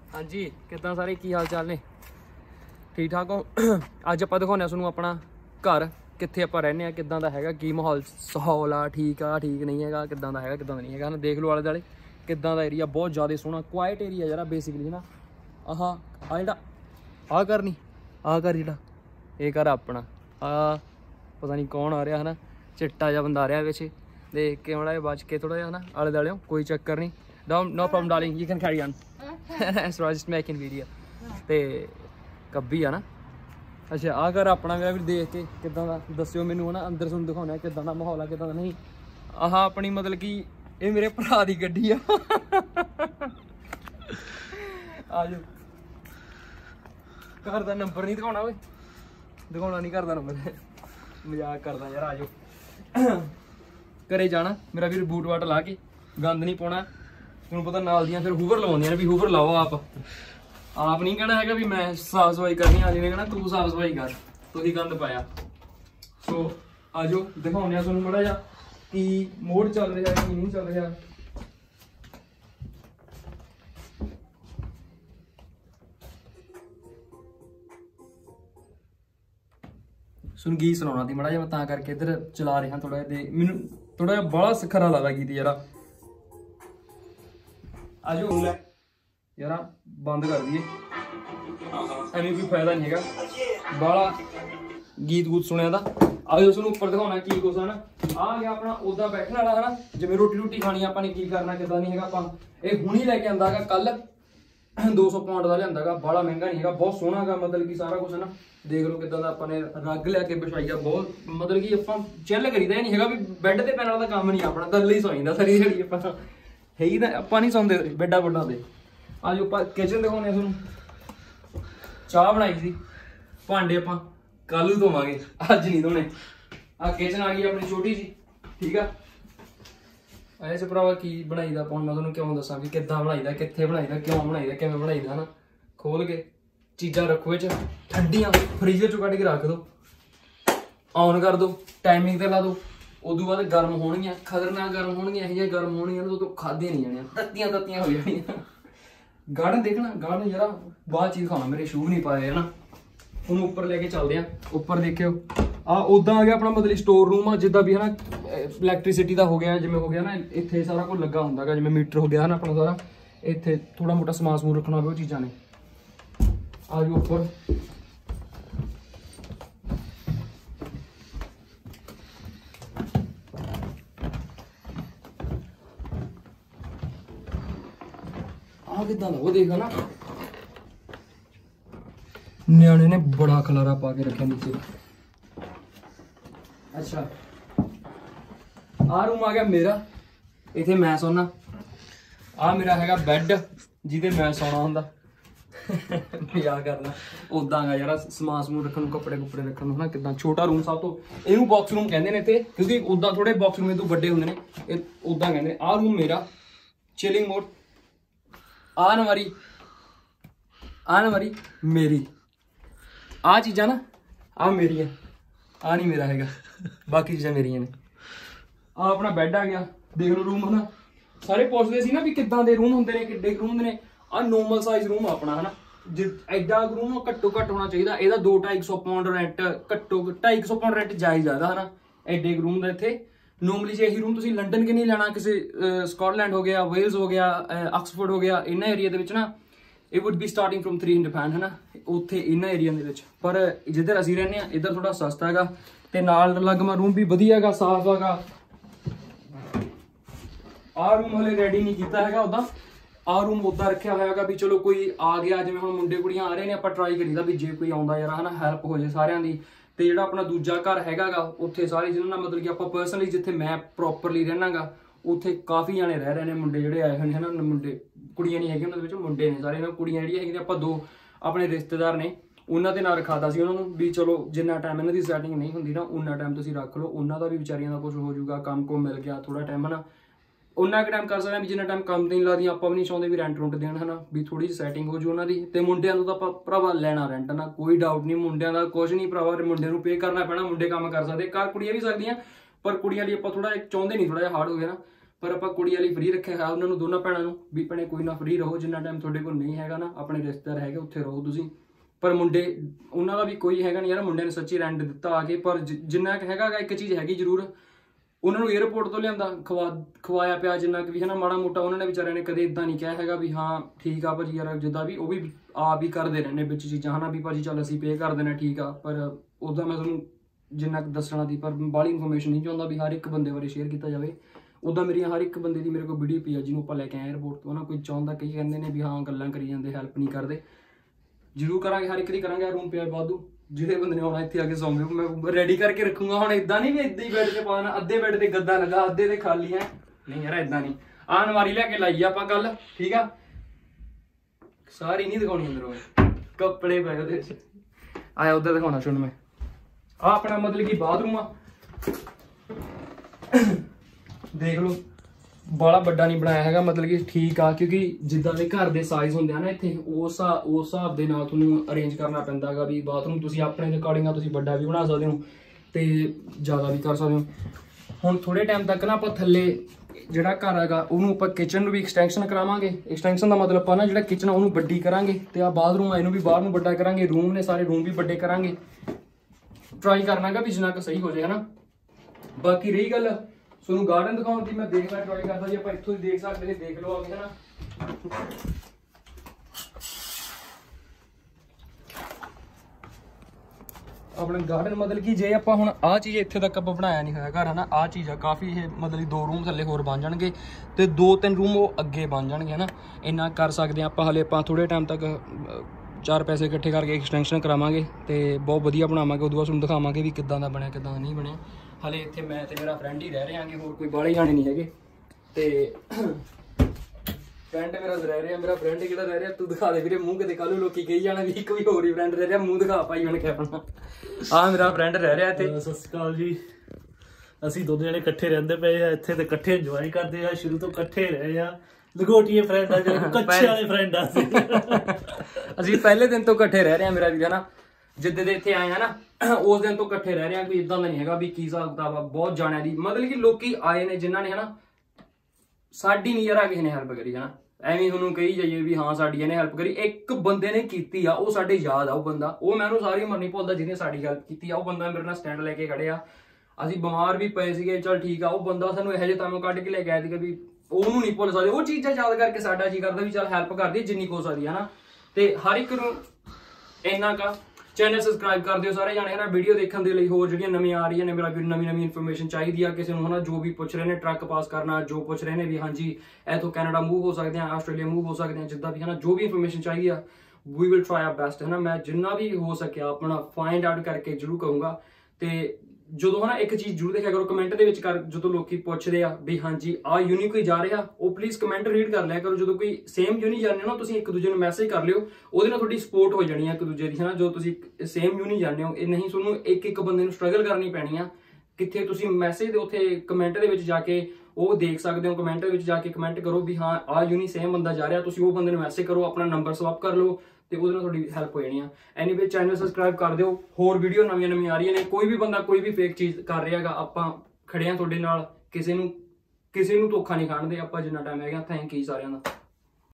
हाँ जी किदां सारे की हाल चाल ने ठीक ठाक हो। अज आप दिखाने तुहानूं अपना घर कित्थे आपां रहिंदे आ, किदां दा हैगा, की माहौल सौल आ, ठीक नहीं हैगा, किदां दा हैगा किदां दा नहीं हैगा ना। देख लो आले दुआले किदां दा एरिया, बहुत ज़्यादा सोहना क्वाइट एरिया जरा बेसिकली ना। आह आ जिहड़ा आ घर नहीं, आ घर जिहड़ा ये घर अपना, आ पता नहीं कौन आ रहा है ना, चिट्टा जिहा बंदा आ रहा पिछे, देख के माड़ा बच के थोड़ा जिहा ना आले दुआले, कोई चक्कर नहीं, no problem darling, you can carry on. So I just making video ते कब्बी है ना। अच्छा आ घर अपना मेरा भी देख के किदां दा दस्सिओ मैनूं है ना, अंदर सुन दिखाना किदां दा माहौल है किदां दा नहीं। आह अपनी मतलब कि ये मेरे भरा दी गड्डी आ। आजो घर का नंबर नहीं दिखाना, ओए दिखाना नहीं घर का नंबर, मजाक करदा यार। आजो घरे जाना मेरा भी बूट वाट ला के, गंद नहीं पाना, तुहानूं पता नाल दियां फिर हूवर लवाउंदियां ने भी हूवर लाओ आप नहीं कहना है भी मैं साफ सफाई करनी, आज ने कहना तू साफ सफाई कर, तुसीं गंद पाया। सो आजो दिखाने तुहानूं माड़ा जिहा कि मोड़ चल रहा है कि नहीं चल रहा। सुन गीत सुनाना थी माड़ा जिहा, मैं तां करके इधर चला रहा थोड़ा जिहा, मैनूं थोड़ा जिहा बड़ा खरा लगदा गीत जरा। आजो यार बंद कर दिए, एवं कोई फायदा नहीं है बाला गीत गूत सुने का। आज तुहानूं उपर दिखाना की कुछ है ना। आ गया अपना उदा बैठने वाला है ना, जिवें रोटी रूटी खानी आपां ने की करना किदां नहीं है। आपां ये हुणी लैके आंदा है, कल 200 पाउंड का लिआंदा गा, बड़ा महंगा नहीं है, बहुत सोहना गा, मतलब कि सारा कुछ है ना। देख लो किदां दा आपां ने रग लैके बिछाई आ, बहुत मतलब कि आपां चिल करीदा ही नहीं है भी बैड ते पैण वाला काम नहीं अपना, थल्ले ही सौईदा सारी दिहाड़ी आपां है ही ना, आपां नहीं सौंदे बैडा बुड्डां ते। आज आपां किचन दिखाउने तुहानूं, चाह बनाई सी, भांडे आपां कल धोवांगे अज नहीं धोने। आ किचन आ गई अपनी छोटी जी, ठीक है। ऐसे भरावा की बनाई दा मैं तुहानूं क्यों दसां कि किद्दां बनाई दा, कित्थे बनाई दा, क्यों बनाई दा, किवें बनाई दा ना। खोल के चीज़ां रखो इच ठंडियां, फ्रीजर चों कढ के रख दो, ऑन कर दो, टाइमिंग ते ला दो, उदों बाद गर्म होणगियां, खतरनाक गर्म होणगियां, इहो जिहियां गर्म होणगियां ना तो खादियां नहीं जाणियां, तत्तियां तत्तियां हो जाणियां। गार्डन देखना, गार्डन जरा बाहर चीज़ खाना, मेरे शू नहीं पाए है ना। हम ऊपर लेके चलते हैं, ऊपर देखियो आ उदा आ गया अपना मतलब स्टोर रूम आ, जिदा भी है ना इलैक्ट्रिसिटी का हो गया, जिमें हो गया ना इत्थे सारा कुछ लगा होंदा गा, जिमें मीटर हो गया है ना अपना सारा, इत्थे थोड़ा मोटा समान समून रखना हो चीज़ां ने। आ जाओ ऊपर, आ किदां दा वो देखा ना, न्याणे ने बड़ा खलारा पा के रखा नीचे। अच्छा आ रूम आ गया मेरा, इथे मैं सोना, आ मेरा हैगा बैड जिदे मैं सोना हुंदा। मजाक करना उदां गा यार, समान समून रखन नूं, कपड़े कुपड़े रखन नूं ना, किदां छोटा रूम सब तो इहनूं बॉक्स रूम कहंदे ने इत्थे, क्योंकि उदां थोड़े बॉक्स रूम तो बड़े हुंदे ने, उदां कहंदे ने। आ रूम मेरा चिलिंग मोड, आ नवारी मेरी, आ चीज़ां ना आ मेरियां, आ नहीं मेरा हैगा, बाकी चीज़ां मेरियां ने। आ अपना बैड आ गया, देख लो रूम है ना। सारे पुछदे सी ना भी किदां दे रूम हुंदे ने, किड्डे रूम हुंदे ने। आ नॉर्मल साइज रूम अपना है ना, एडा रूम घट्टो घट्ट होना चाहिए, एदा 200-250 पाउंड रेंट, घट्टो 250 पाउंड रेंट जायज़ है ना एडे रूम का इत्थे। नॉर्मली जो यही रूम तुसीं लंडन के नहीं लेना, किसी स्कॉटलैंड हो गया, वेल्स हो गया, ऑक्सफोर्ड हो गया, इन्हां एरिया दे विच ना it would be starting from 300 pound है ना, उत्थे इन्हां एरिया दे विच। पर जिधर असीं रहने आ इधर थोड़ा सस्ता हैगा, ते नाल लगमा रूम भी वधिया हैगा, साफ हैगा। आ रूम हले रेडी नहीं कीता हैगा उदा, आ रूम उदा रखिया होया हैगा भी चलो कोई आ गया, जिवें हुण मुंडे कुड़ियां आ रहे ने, आपां ट्राई करीदा भी जे कोई आउंदा यार है ना हैल्प हो जाए सारियां दी। ते जिहड़ा अपना दूजा घर हैगा गा उत्थे सारे जिन्हां नाल मतलब कि आपां पर्सनली जिथे मैं प्रॉपरली रहना गा, उत्थे काफ़ी जाने रह रहे हैं मुंडे जिहड़े आए हुए हैं ना, मुंडे कुड़ियां नहीं है उन्होंने विच मुंडे ने सारे ना। कुड़ियां जिहड़ियां हैगियां आपां 2 अपने रिश्तेदार ने, उन्हां दे नाल रखाता सी उन्होंने भी चलो जिन्ना टाइम इन्हां दी सैटिंग नहीं हुंदी ना, उन्ना टाइम तुसीं रख लो, उन्हां दा भी विचारियां दा कुछ हो जाऊगा, काम को मिल गया थोड़ा टाइम है ना, उन्ना टाइम कर सकते हैं भी जिन्ना टाइम काम नहीं लगदियां। आपां भी नहीं चाहुंदे भी रेंट रुंट देण है ना, भी थोड़ी जी सैटिंग हो जाए उन्हां दी। ते मुंडियां तों तां आपां भरावा लेना रेंट ना, कोई डाउट नहीं, मुंडियां दा कुछ नहीं भरावा, मुंडे नूं पे करना पैना, मुंडे काम कर सकदे, घर कुड़ियां भी सकदियां, पर कुड़ियां लई आपां थोड़ा चाहुंदे नहीं, थोड़ा जिहा हार्ड हो गया ना। पर आप कुड़ी वाली फ्री रखे है उन्होंने दोनों भैनों भी भैने कोई ना फ्री रहो जिन्ना टाइम थोड़े को नहीं है ना अपने रिश्तेदार है उत्थे रहो तुसीं पर मुंडे उन्हों का भी कोई है नहीं यार मुंडे ने सच्ची रेंट दिता आके पर जिन्ना हैगा एक चीज़ हैगी जरूर उन्होंने एयरपोर्ट तो लिया खवाया पिया जिन्ना भी है ना माड़ा मोटा उन्होंने बेचारे ने कदे इदा नहीं कहा है भी हाँ ठीक आ भाजी यार जिदा भी वो भी आप ही करते रहने बिच चीज़ां है ना भी भाजी चल असीं पे कर देना ठीक आ पर उदा मैं तुहानूं जिन्ना दसना दी पर बाहली इन्फॉर्मेशन नहीं चाहता भी हर एक बंदे बारे शेयर किया जाए उदा मेरी हर एक बंदे की मेरे को वीडियो पी है जिन्होंने आप लैके आए एयरपोर्ट तो ना कोई चाहता कई कहते हैं भी हाँ गल्लां करी जाते हैल्प नहीं करते जरूर करा हर एक दी करा रूम पे वाधू जिहड़े बंदे ने आना इत्थे आके सौंगे मैं रेडी करके रखूंगा हुण इदा नहीं भी इदा ही बैड से पाना अद्धे बैड से गद्दा लगा अद्धे ते खाली है नहीं यार इदा नहीं आ नवारी लैके लाइए आपां कल ठीक है सारी नहीं दिखानी अंदरों कपड़े पे उहदे आया उधर दिखाना सुन मैं आ अपना मतलब कि बाथरूम आ देख लो बड़ा बड़ा नहीं बनाया है मतलब कि ठीक आ क्योंकि जिदा के घर के साइज होंगे ना इतने उस हिसाब के नाल तुहानूं अरेंज करना पैंदा गा भी बाथरूम तुसीं अपने अकॉर्डिंग तुसीं बड़ा भी बना सकते हो तो ज़्यादा भी कर सकते हो हुण थोड़े टाइम तक ना आपां थल्ले जिहड़ा घर हैगा उहनूं आपां किचन भी एक्सटेंशन करावांगे एक्सटेंशन का मतलब आपां ना जिहड़ा किचन उहनूं वड्डी करांगे ते आ बाथरूम इहनूं भी बाहर नूं वड्डा करांगे रूम ने सारे रूम भी वड्डे करांगे ट्राई करना गा भी जिन्ना क सही हो जाए है ना बाकी रही गल ਤੁਹਾਨੂੰ गार्डन दिखाने की मैं देखना ट्राई करता जी आप इतों ही देख सकते हैं देख लो आगे है ना अपने गार्डन मतलब कि जे आप हुण आ चीज़ इत्थे तक आप बनाया नहीं है घर है ना आ चीज़ है काफ़ी ये मतलब 2 रूम थल्ले होर बन जाएंगे तो 2-3 रूम वो अगे बन जाएंगे है ना इन्ना कर सकते हैं आप हले आप थोड़े टाइम तक 4 पैसे इकट्ठे करके एक्सटेंशन करावांगे तो बहुत वधिया बनावांगे उदों बाद तुहानूं दिखावांगे भी किदां दा बनया किदां दा नहीं बनया हले इत्थे मैं ते मेरा फ्रेंड ही रह रहे हैं होर कोई बाहले जाने नहीं है तो फ्रेंड मेरा रह रहा मेरा फ्रेंड किहड़ा रह रहा तू दिखा दे वीरे मूँह किते कल लोग कही जाना भी कोई होर ही फ्रेंड रह रहा मूँह दिखा पाई मैंने क्या अपना आ मेरा फ्रेंड रह रहा इत्थे सत श्री अकाल जी ਅਸੀਂ ਦੋਨੇ ਜਣੇ ਇਕੱਠੇ ਰਹਿੰਦੇ ਪਏ ਆ ਇੱਥੇ ਤੇ ਇਕੱਠੇ ਇੰਜੋਏ ਕਰਦੇ ਆ ਸ਼ੁਰੂ ਤੋਂ ਇਕੱਠੇ ਰਹੇ ਆ ਲਗੋਟੀਏ ਫਰੈਂਡ ਆ ਜਿਹੜੇ ਕੱਚੇ ਵਾਲੇ ਫਰੈਂਡ ਆ ਅਸੀਂ ਪਹਿਲੇ ਦਿਨ ਤੋਂ ਇਕੱਠੇ ਰਹਿ ਰਹੇ ਆ ਮੇਰਾ ਵੀਰ ਹੈ ਨਾ ਜਿੱਦੇ ਦੇ ਇੱਥੇ ਆਏ ਆ ਨਾ ਉਸ ਦਿਨ ਤੋਂ ਇਕੱਠੇ ਰਹਿ ਰਹੇ ਆ ਕੋਈ ਇਦਾਂ ਦਾ ਨਹੀਂ ਹੈਗਾ ਵੀ ਕੀ ਹਿਸਾਬ ਕਿਤਾਬ ਆ ਬਹੁਤ ਜਾਣਿਆਂ ਦੀ ਮਤਲਬ ਕਿ ਲੋਕੀ ਆਏ ਨੇ ਜਿਨ੍ਹਾਂ ਨੇ ਹਨਾ ਸਾਡੀ ਨਹੀਂ ਯਾਰ ਕਿਸੇ ਨੇ ਹੈਲਪ ਕਰੀ ਹੈ ਨਾ ਐਵੇਂ ਤੁਹਾਨੂੰ ਕਹੀ ਜਾਈਏ ਵੀ ਹਾਂ ਸਾਡੀ ਇਹਨੇ ਹੈਲਪ ਕਰੀ ਇੱਕ ਬੰਦੇ ਨੇ ਕੀਤੀ ਆ ਉਹ ਸਾਡੇ ਯਾਦ ਆ ਉਹ ਬੰਦਾ ਉਹ ਮੈਂ ਉਹਨੂੰ ਸਾਰੀ ਉਮਰ ਨਹੀਂ ਭੁੱਲਦਾ ਜਿਹਨੇ ਸਾਡੀ ਹੈਲਪ ਕੀਤੀ ਆ ਉਹ ਬੰਦਾ ਮੇਰੇ ਨਾਲ ਸਟੈਂਡ ਲੈ ਕੇ ਖੜਿਆ ਅਸੀਂ ਬਿਮਾਰ ਵੀ ਪਏ ਸੀਗੇ ਚਲ ਠੀਕ ਆ ਉਹ ਬੰਦਾ ਸਾਨੂੰ ਇਹੋ ਜਿਹੇ ਤਾਮੋਂ ਕੱਢ ਕੇ ਲੈ ਕੇ ਆਇਆ ਸੀਗਾ ਵੀ ਉਹਨੂੰ ਨਹੀਂ ਭੁੱਲ ਸਕਦੇ ਉਹ ਚੀਜ਼ਾਂ ਯਾਦ ਕਰਕੇ ਸਾਡਾ ਜੀ ਕਰਦਾ ਵੀ ਚਲ ਹੈਲਪ ਕਰਦੀ ਜਿੰਨੀ ਹੋ ਸਕਦੀ ਹੈ ਨਾ ਤੇ ਹਰ ਇੱਕ ਨੂੰ ਇੰਨਾ ਕਾ चैनल सबसक्राइब कर दियो सारे जाने है ना वीडियो देखने के लिए होर जिहड़ियां नवीं आ रही ने मेरा भी नवीं इन्फॉर्मेशन चाहिए आ किसी है ना जो भी पूछ रहे हैं ट्रक पास करना जो पूछ रहे हैं भी हाँ जी इतों कैनेडा मूव हो सकते हैं आस्ट्रेलिया मूव हो सकते हैं जिदा भी है ना जो भी इन्फॉर्मेशन चाहिए we will try our best है ना मैं जिन्ना भी हो सके अपना फाइंड आउट करके जरूर कहूँगा तो जो है ना एक चीज़ जरूर देखा करो कमेंट के कर जो लोग पूछते हैं भी हाँ जी आ यूनी कोई जा रहा वो प्लीज़ कमेंट रीड कर लिया करो जो कोई सेम यूनी जाने ना तुम एक दूजे मैसेज कर लियो वो थोड़ी सपोर्ट हो जानी है एक दूजे की है ना जो तुम सेम यूनी जाने हो नहीं तुहानूं एक बंदे स्ट्रगल करनी पैनी है कितने तुम मैसेज उत्थे कमेंट के जाके वो देख सकते हो कमेंट के जाके कमेंट करो भी हाँ आ यूनी सेम बंदा जा रहा तुम वो बंदे मैसेज करो अपना नंबर स्वैप कर लो तो वो थोड़ी हैल्प हो जानी है एनीवे चैनल सबसक्राइब कर दो होर वीडियो नवी आ रही ने कोई भी बंदा कोई भी फेक चीज़ कर रहा है आप खड़े हैं थोड़े नाल किसी नूं धोखा नहीं खाण दे आप जिन्ना टाइम है थैंक यू सारिਆਂ ਦਾ।